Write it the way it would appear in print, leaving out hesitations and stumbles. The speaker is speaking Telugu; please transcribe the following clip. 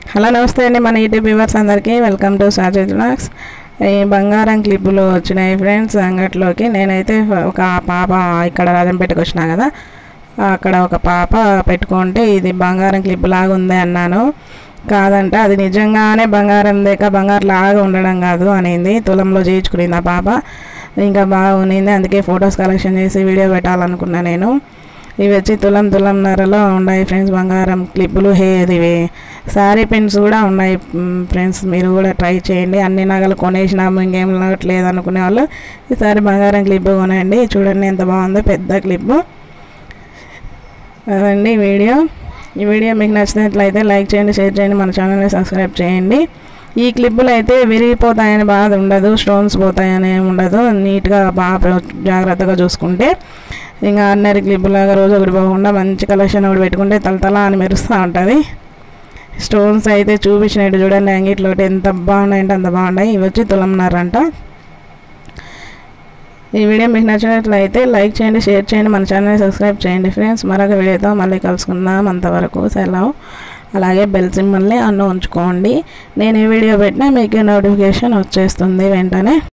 హలో నమస్తే అండి, మన యూట్యూబ్ వ్యూవర్స్ అందరికీ వెల్కమ్ టు సాజిద్ వ్లాగ్స్. ఈ బంగారం క్లిప్పులు వచ్చినాయి ఫ్రెండ్స్ అంగట్లోకి. నేనైతే ఒక పాప ఇక్కడ రాజంపేటకు వచ్చినా కదా, అక్కడ ఒక పాప పెట్టుకుంటే ఇది బంగారం క్లిప్ లాగా ఉంది అన్నాను. కాదంట, అది నిజంగానే బంగారం బంగారు లాగా ఉండడం కాదు అనింది. తులంలో చేయించుకునింది ఆ పాప. ఇంకా బాగుంది, అందుకే ఫొటోస్ కలెక్షన్ చేసి వీడియో పెట్టాలనుకున్నా నేను. ఇవి వచ్చి తులంన్నరలో ఉన్నాయి ఫ్రెండ్స్ బంగారం క్లిప్పులు. ఇవి శారీ పిన్స్ కూడా ఉన్నాయి ఫ్రెండ్స్, మీరు కూడా ట్రై చేయండి. అన్ని నగలు కొనేసినాము ఇంకేం లేదు అనుకునే వాళ్ళు ఈసారి బంగారం క్లిప్ కొనండి. చూడండి ఎంత బాగుందో, పెద్ద క్లిప్పు. అదండి ఈ వీడియో మీకు నచ్చినట్లయితే లైక్ చేయండి, షేర్ చేయండి, మన ఛానల్ని సబ్స్క్రైబ్ చేయండి. ఈ క్లిప్పులు అయితే విరిగిపోతాయని బాధ ఉండదు, స్టోన్స్ పోతాయని ఏమి ఉండదు. నీట్గా బాగా జాగ్రత్తగా చూసుకుంటే ఇంకా ఆర్డినరీ క్లిప్పులాగా రోజు ఒకటి పోకుండా మంచి కలెక్షన్ ఒకటి పెట్టుకుంటే తలతల అని మెరుస్తూ ఉంటుంది. స్టోన్స్ అయితే చూపించినట్టు చూడండి, అంగిట్లో ఎంత బాగున్నాయంటే అంత బాగున్నాయి. ఇవి వచ్చి తులంన్నరంట. ఈ వీడియో మీకు నచ్చినట్లయితే లైక్ చేయండి, షేర్ చేయండి, మన ఛానల్ని సబ్స్క్రైబ్ చేయండి ఫ్రెండ్స్. మరొక వీడియోతో మళ్ళీ కలుసుకుందాం. అంతవరకు సెలవు. అలాగే బెల్ సింబల్ని ఆన్ ఉంచుకోండి. నేను ఈ వీడియో పెట్టినా మీకు నోటిఫికేషన్ వచ్చేస్తుంది వెంటనే.